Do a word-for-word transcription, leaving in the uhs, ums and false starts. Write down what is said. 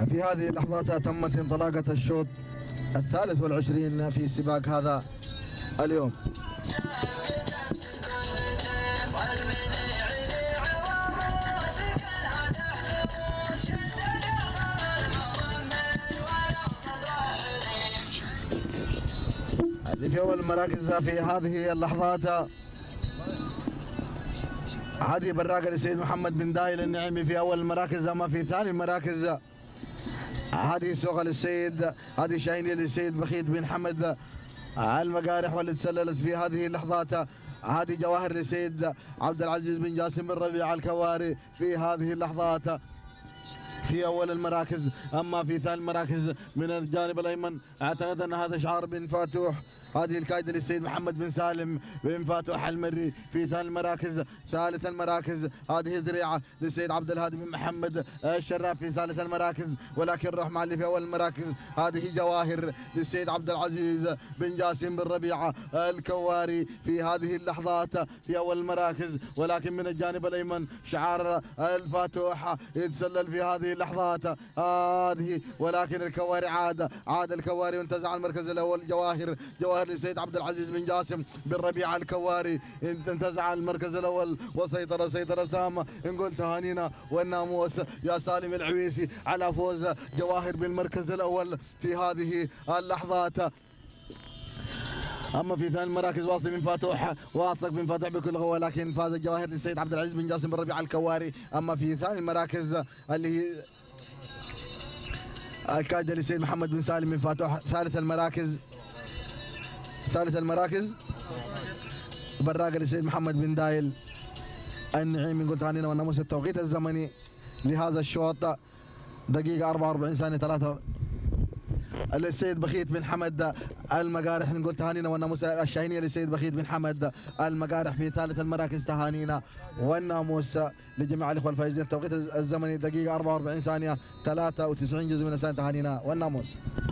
في هذه اللحظات تمت انطلاقة الشوط الثالث والعشرين في سباق هذا اليوم. هذه في أول المراكز في هذه اللحظات هذه براقة للسيد محمد بن دايل النعيمي في أول المراكز، أما في ثاني المراكز هذه سوغة للسيد، هذه شاهينية للسيد بخيت بن حمد المقارح، واللي تسللت في هذه اللحظات هذه جواهر للسيد عبد العزيز بن جاسم بن ربيع الكواري في هذه اللحظات في اول المراكز. اما في ثاني المراكز من الجانب الايمن اعتقد ان هذا شعار بن فاتوح، هذه الكايدة للسيد محمد بن سالم بن فاتوح المري في ثاني المراكز. ثالث المراكز هذه ذريعة للسيد عبد الهادي بن محمد الشراف في ثالث المراكز، ولكن نروح مع اللي في اول المراكز هذه جواهر للسيد عبد العزيز بن جاسم بن ربيعة الكواري في هذه اللحظات في اول المراكز، ولكن من الجانب الايمن شعار الفاتوح يتسلل في هذه اللحظات هذه، ولكن الكواري عاد عاد الكواري وانتزع المركز الاول. جواهر جواهر للسيد عبد العزيز بن جاسم بن ربيعة الكواري انتزع المركز الاول وسيطر سيطرة تامة. نقول تهانينا والناموس يا سالم العويسي على فوز جواهر بالمركز الاول في هذه اللحظات. اما في ثاني المراكز واصل بن فاتوح واصل بن فاتوح بكل قوه، لكن فاز الجواهر للسيد عبد العزيز بن جاسم بن ربيعة الكواري. اما في ثاني المراكز اللي هي الكايدة للسيد محمد بن سالم بن فاتوح. ثالث المراكز ثالث المراكز براقة للسيد محمد بن دايل النعيمي. نقول تهانينا والناموس. التوقيت الزمني لهذا الشوط دقيقة أربعة وأربعين ثانية ثلاثة. للسيد بخيت بن حمد المقارح نقول تهانينا والناموس. الشاهينية للسيد بخيت بن حمد المقارح في ثالث المراكز. تهانينا والناموس لجميع الاخوه الفائزين. التوقيت الزمني دقيقة أربعة وأربعين ثانية ثلاثة وتسعين جزء من الثانية. تهانينا والناموس.